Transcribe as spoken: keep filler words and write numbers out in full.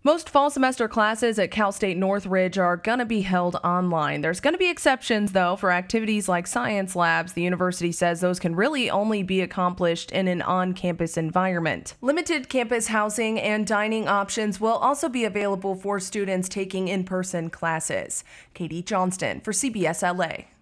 Most fall semester classes at Cal State Northridge are going to be held online. There's going to be exceptions, though, for activities like science labs. The university says those can really only be accomplished in an on-campus environment. Limited campus housing and dining options will also be available for students taking in-person classes. Katie Johnston for C B S L A.